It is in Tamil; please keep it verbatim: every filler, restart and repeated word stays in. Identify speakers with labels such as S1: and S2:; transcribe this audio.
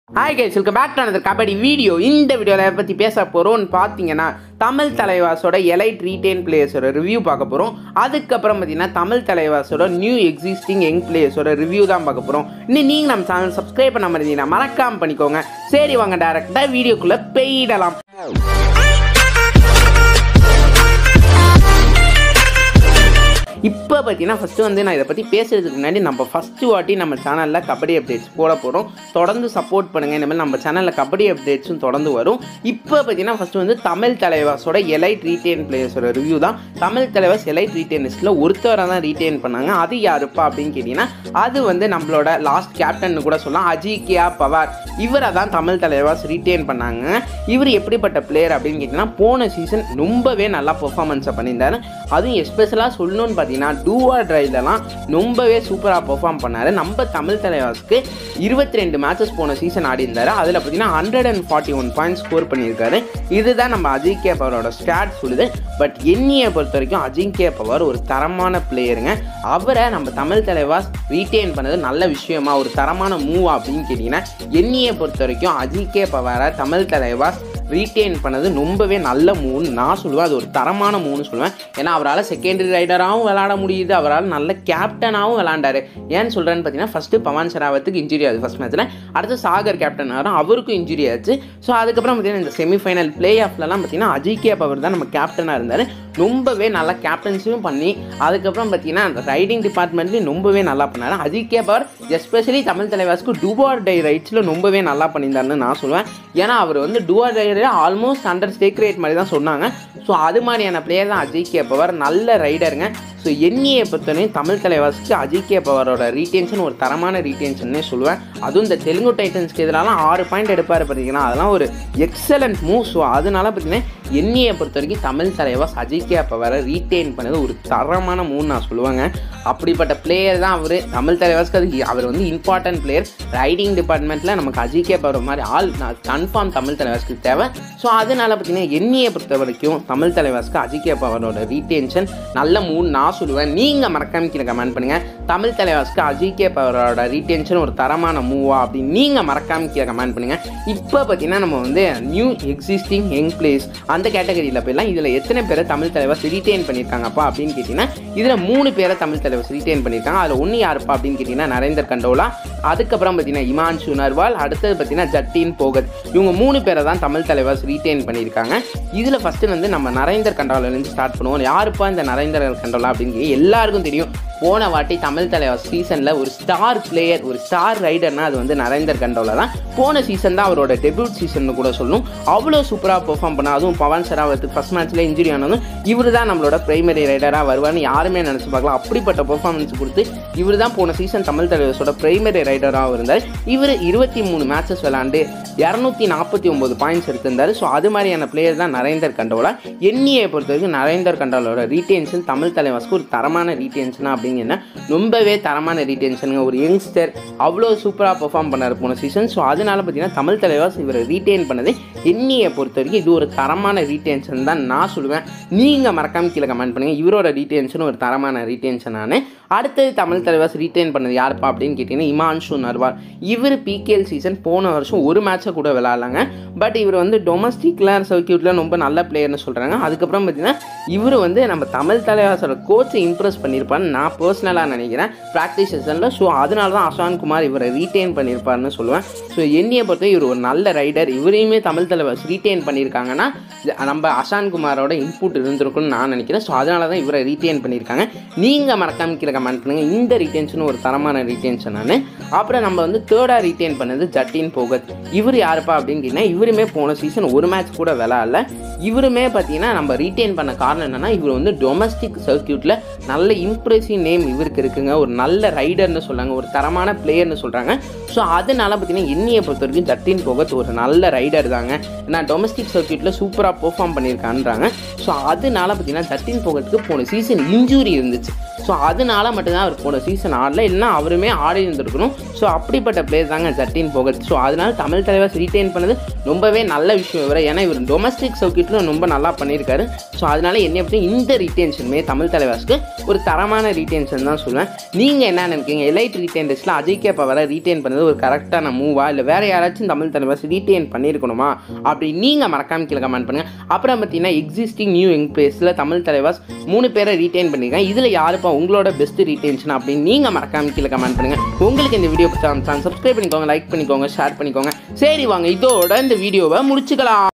S1: Hi guys, welcome back to another kabaddi video. இந்த வீடியோல பத்தி பேச போறோம்னு பாத்தீங்கன்னா தமிழ் தலைவாஸோட எலைட் ரீட்டைன் பிளேயர்ஸோட ரிவ்யூ பார்க்க போறோம். அதுக்கு அப்புறம் பாத்தீங்கன்னா தமிழ் தலைவாஸோட நியூ எக்ஸிஸ்டிங் யங் பிளேயர்ஸோட ரிவ்யூ தான் பார்க்க போறோம். இன்னும் நீங்க நம்ம சேனல் சப்ஸ்கிரைப் பண்ணாம இருந்தீங்கன்னா மறக்காம பண்ணிக்கோங்க. சரி வாங்க டைரக்டா வீடியோக்குள்ள போயிடலாம். இப்போ பார்த்தீங்கன்னா ஃபஸ்ட்டு வந்து நான் இதை பற்றி பேசுகிறதுக்கு முன்னாடி நம்ம ஃபஸ்ட்டு வாட்டி நம்ம சேனலில் கபடி அப்டேட்ஸ் போட போகிறோம். தொடர்ந்து சப்போர்ட் பண்ணுங்கள். இனிமேல் நம்ம சேனலில் கபடி அப்டேட்ஸும் தொடர்ந்து வரும். இப்போ பார்த்தீங்கன்னா ஃபஸ்ட்டு வந்து தமிழ் தலைவாஸோட எலைட் ரீட்டைன் பிளேயர்ஸோட ரிவ்யூ தான். தமிழ் தலைவாஸ் எலைட் ரீட்டைன் லிஸ்ட்டில் ஒருத்தவரை தான் ரீட்டைன் பண்ணாங்க. அது யாருப்பா அப்படின்னு கேட்டிங்கன்னா அது வந்து நம்மளோட லாஸ்ட் கேப்டன் கூட சொல்லலாம், அஜிங்கியா பவார். இவரை தான் தமிழ் தலைவாஸ் ரீட்டைன் பண்ணாங்க. இவர் எப்படிப்பட்ட பிளேயர் அப்படின்னு கேட்டிங்கன்னா போன சீசன் ரொம்பவே நல்லா பெர்ஃபார்மன்ஸை பண்ணியிருந்தாரு. அதுவும் எஸ்பெஷலாக சொல்லணும்னு பார்த்தீங்கன்னா டூஆர் ட்ரைவ்லாம் ரொம்பவே சூப்பராக பெர்ஃபார்ம் பண்ணார். நம்ம தமிழ் தலைவாஸ்க்கு இருபத்தி ரெண்டு மேட்சஸ் போன சீசன் ஆடி இருந்தார். அதில் பார்த்தீங்கன்னா hundred and forty one point score பண்ணியிருக்காரு. இதுதான் நம்ம அஜிங்கியா பவரோட ஸ்டாட் சொல்லுது. பட் என்னையை பொறுத்த வரைக்கும் அஜிங்கியா பவர் ஒரு தரமான பிளேயருங்க. அவரை நம்ம தமிழ் தலைவாஸ் ரீட்டைன் பண்ணது நல்ல விஷயமா, ஒரு தரமான மூவா அப்படின்னு கேட்டிங்கன்னா என்னையை பொறுத்த வரைக்கும் அஜிங்கியா பவரை தமிழ் தலைவாஸ் ரீட்டைன் பண்ணது ரொம்பவே நல்ல மூவ்னு நான் சொல்லுவேன். அது ஒரு தரமான மூவ்னு சொல்லுவேன். ஏன்னா அவரால் செகண்டரி ரைடராகவும் விளாட முடியுது, அவரால் நல்ல கேப்டனாகவும் விளாண்டார். ஏன்னு சொல்கிறேன்னு பார்த்தீங்கன்னா ஃபஸ்ட்டு பவன் ஷராவத்துக்கு இன்ஜுரி ஆகுது ஃபஸ்ட் மேட்ச்சில். அடுத்து சாகர் கேப்டன் ஆகும், அவருக்கும் இன்ஜுரி ஆச்சு. ஸோ அதுக்கப்புறம் பார்த்தீங்கன்னா இந்த செமிஃபைனல் பிளே ஆஃப்லலாம் பார்த்தீங்கன்னா அஜிங்கியா பவர் தான் நம்ம கேப்டனாக இருந்தார். ரொம்பவே நல்லா கேப்டன்ஸும் பண்ணி அதுக்கப்புறம் பார்த்தீங்கன்னா அந்த ரைடிங் டிபார்ட்மெண்ட்லேயும் ரொம்பவே நல்லா பண்ணார். அஜிங்கியா பவர் எஸ்பெஷலி தமிழ் தலைவாஸ்க்கு டூஆர் டை ரைட்ஸில் ரொம்பவே நல்லா பண்ணியிருந்தாருன்னு நான் சொல்லுவேன். ஏன்னா அவர் வந்து do or die almost under stake rate மாதிரி தான் சொன்னாங்க. ஸோ அது மாதிரியான பிளேயர் தான் அஜிங்கியா பவர், நல்ல ரைடருங்க. ஸோ என்னையை பொறுத்தவரையும் தமிழ் தலைவாஸ்க்கு அஜிங்கியா பவரோட ரீட்டென்ஷன் ஒரு தரமான ரீட்டென்ஷன்னே சொல்லுவேன். அதுவும் இந்த தெலுங்கு டைட்டன்ஸ்க்கு எதிராலாம் ஆறு பாயிண்ட் எடுப்பார் பார்த்தீங்கன்னா அதெல்லாம் ஒரு எக்ஸலண்ட் மூவ். ஸோ அதனால பார்த்தீங்கன்னா என்னையை பொறுத்த வரைக்கும் தமிழ் தலைவாஸ் அஜிங்கியா பவரை ரீட்டைன் பண்ணது ஒரு தரமான மூவ் நான் சொல்லுவாங்க. அப்படிப்பட்ட பிளேயர் தான் அவர் தமிழ் தலைவாஸ்க்கு. அது அவர் வந்து இம்பார்ட்டன்ட் பிளேயர். ரைடிங் டிபார்ட்மெண்ட்டில் நமக்கு அஜிங்கியா பவர் மாதிரி ஆள் கன்ஃபார்ம் தமிழ் தலைவாஸ்க்கு தேவை. ஸோ அதனால பார்த்தீங்கன்னா என்னையை பொறுத்த வரைக்கும் தமிழ் தலைவாஸ்க்கு அஜிங்கியா பவரோட ரீட்டென்ஷன் நல்ல மூவ் நான் சொல்லுவேன். நீங்கள் மறக்காம கீழே கமெண்ட் பண்ணுங்கள். தமிழ் தலைவாஸ்க்கு அஜிங்கியா பவரோட ரீட்டென்ஷன் ஒரு தரமான மூவா அப்படின்னு நீங்கள் மறக்காம கீழே கமெண்ட் பண்ணுங்கள். இப்போ பார்த்தீங்கன்னா நம்ம வந்து நியூ எக்ஸிஸ்டிங் யங் பிளேயர்ஸ் அந்த கேட்டகரியில் போயிடலாம். இதில் எத்தனை பேரை தமிழ் தலைவாஸ் ரீட்டைன் பண்ணியிருக்காங்கப்பா அப்படின்னு கேட்டிங்கன்னா இதில் மூணு பேரை தமிழ் தலைவாஸ் ரீட்டைன் பண்ணியிருக்காங்க. அதில் ஒன்று யாருப்பா அப்படின்னு கேட்டிங்கன்னா நரேந்தர் கண்டோலா, அதுக்கப்புறம் பார்த்தீங்கன்னா இமான்ஷு நர்வால், அடுத்தது பார்த்தீங்கன்னா ஜட்டின் போகத். இவங்க மூணு பேரை தான் தமிழ் தலைவாஸ் ரீட்டைன் பண்ணியிருக்காங்க. இதில் ஃபஸ்ட்டு வந்து நம்ம நரேந்தர் கண்டோலாலேருந்து ஸ்டார்ட் பண்ணுவோம். யாருப்பா இந்த நரேந்தர் கண்டோலா அப்படின்னு எல்லாருக்கும் தெரியும். போன வாட்டி தமிழ் தலைவாஸ் சீசனில் ஒரு ஸ்டார் பிளேயர், ஒரு ஸ்டார் ரைடர்னா அது வந்து நரேந்தர் கண்டோலா தான். போன சீசன் தான் அவரோட டெபியூட் சீசன் கூட சொல்லணும். அவ்வளோ சூப்பராக பெர்ஃபார்ம் பண்ண, அதுவும் பவன் ஷராவத்துக்கு ஃபஸ்ட் மேட்ச்சில் இன்ஜுரி ஆனதும் இவர் தான் நம்மளோட பிரைமரி ரைடராக வருவார்னு யாருமே நினச்சி பார்க்கலாம். அப்படிப்பட்ட பெர்ஃபார்மன்ஸ் கொடுத்து இவர் தான் போன சீசன் தமிழ் தலைவாஸோட பிரைமரி ரைடராக இருந்தார். இவர் இருபத்தி மூணு மேட்சஸ் விளாண்டு இரநூத்தி நாற்பத்தி ஒம்பது பாயிண்ட்ஸ் எடுத்திருந்தார். ஸோ அது மாதிரியான பிளேயர் தான் நரேந்தர் கண்டோலா. என்னையை பொறுத்த வரைக்கும் நரேந்தர் கண்டோலோட ரீட்டென்ஷன் தமிழ் தலைவாஸ்க்கு ஒரு தரமான ரீட்டென்ஷனா அப்படிங்கன்னா ரொம்பவே தரமான ரீட்டென்ஷனுங்க. ஒரு யங்ஸ்டர் அவ்வளோ சூப்பராக பெர்ஃபார்ம் பண்ணார் போன சீசன். ஸோ அதனால பார்த்தீங்கன்னா தமிழ் தலைவாஸ் இவரை ரீட்டைன் பண்ணது என்னையை பொறுத்த வரைக்கும் இது ஒரு தரமான ரீட்டென்ஷன் தான் நான் சொல்லுவேன். நீங்கள் மறக்காம கீழே கமெண்ட் பண்ணுங்கள். இவரோட ரீட்டென்ஷன் ஒரு தரமான ரீட்டென்ஷனானு. அடுத்தது தமிழ் தலைவாஸ் ரீட்டைன் பண்ணது யாருப்பா அப்படின்னு கேட்டிங்கன்னா இமான்ஷு நர்வால். இவர் பிகேஎல் சீசன் போன வருஷம் ஒரு மேட்சை கூட விளாட்லாங்க. பட் இவர் வந்து டொமஸ்டிக்ல சர்க்கியூட்டில் ரொம்ப நல்ல பிளேயர்னு சொல்கிறாங்க. அதுக்கப்புறம் பார்த்தீங்கன்னா இவர் வந்து நம்ம தமிழ் தலைவாஸோட கோச்சை இம்ப்ரெஸ் பண்ணியிருப்பான்னு நான் பர்சனலாக நினைக்கிறேன் ப்ராக்டிஸ் செஷனில். ஸோ அதனால தான் அசான் குமார் இவரை ரீட்டைன் பண்ணியிருப்பாருன்னு சொல்லுவேன். ஸோ என்னையை பொறுத்த இவர் ஒரு நல்ல ரைடர். இவரையுமே தமிழ் தலைவாஸ் ரீட்டைன் பண்ணியிருக்காங்கன்னா நம்ம அசான் குமாரோட இன்புட் இருந்திருக்குன்னு நான் நினைக்கிறேன். ஸோ அதனால தான் இவரை ரீட்டைன் பண்ணியிருக்காங்க. நீங்கள் மறக்காம கீழே கமெண்ட் பண்ணுங்கள். இந்த ரீட்டென்ஷன் ஒரு தரமான ரீட்டென்ஷனானு. அப்புறம் நம்ம வந்து தேர்டாக ரீட்டைன் பண்ணது ஜட்டின் போகத். இவர் யாருப்பா அப்படின்னு கேட்டிங்கன்னா இவருமே போன சீசன் ஒரு மேட்ச் கூட விளையாடல. இவருமே பார்த்தீங்கன்னா நம்ம ரீட்டைன் பண்ண காரணம் என்னென்னா இவர் வந்து டொமஸ்டிக் சர்க்கியூட்டில் நல்ல இம்ப்ரெசிவ் நேம் இவருக்கு இருக்குங்க. ஒரு நல்ல ரைடர்னு சொல்கிறாங்க, ஒரு தரமான பிளேயர்னு சொல்கிறாங்க. ஸோ அதனால பார்த்தீங்கன்னா என்னையை பொறுத்த வரைக்கும் ஜட்டின் போகத் ஒரு நல்ல ரைடர் தாங்க. ஏன்னா டொமஸ்டிக் சர்க்கியூட்டில் சூப்பராக பெர்ஃபார்ம் பண்ணியிருக்கான்றாங்க. ஸோ அதனால பார்த்தீங்கன்னா ஜட்டின் போகத்துக்கு போன சீசன் இன்ஜூரி இருந்துச்சு. ஸோ அதனால மட்டும்தான் அவர் போன சீசன் ஆடல. இல்லைன்னா அவருமே ஆடி இருந்திருக்கணும். ஸோ அப்படிப்பட்ட பிளேயர் தாங்க ஜஸ்டின் போகத். ஸோ அதனால தமிழ் தலைவாஸ் ரீட்டைன் பண்ணது ரொம்பவே நல்ல விஷயம் இவரை. ஏன்னா இவர் டொமஸ்டிக் சர்க்கியூட்டில் ரொம்ப நல்லா பண்ணியிருக்காரு. ஸோ அதனால என்ன பற்றி இந்த ரீட்டென்ஷனுமே தமிழ் தலைவாஸ்க்கு ஒரு தரமான ரீட்டென்ஷன் தான் சொல்லுவேன். நீங்கள் என்ன நினைக்கிறீங்க? எலைட் ரீட்டைன்ஸில் அஜய் கே பவரை ரீட்டைன் பண்ணது ஒரு கரெக்டான மூவா, இல்லை வேறு யாராச்சும் தமிழ் தலைவாஸ் ரீட்டைன் பண்ணியிருக்கணுமா அப்படி நீங்கள் மறக்காம கீழே கமெண்ட் பண்ணுங்கள். அப்புறம் பார்த்தீங்கன்னா எக்ஸிஸ்டிங் நியூ யங் பிளேயர்ஸில் தமிழ் தலைவாஸ் மூணு பேரை ரீட்டைன் பண்ணியிருக்கேன். இதில் யாருப்பா உங்களோட பெஸ்ட் ரீட்டென்ஷன் அப்படின்னு நீங்கள் மறக்காம கீழே கமெண்ட் பண்ணுங்கள். உங்களுக்கு இந்த வீடியோ பிடிச்சா சப்ஸ்கிரைப் பண்ணிக்கோங்க, லைக் பண்ணிக்கோங்க, ஷேர் பண்ணிக்கோங்க. சரி வாங்க இதோட இந்த வீடியோவை முடிச்சுக்கலாம்.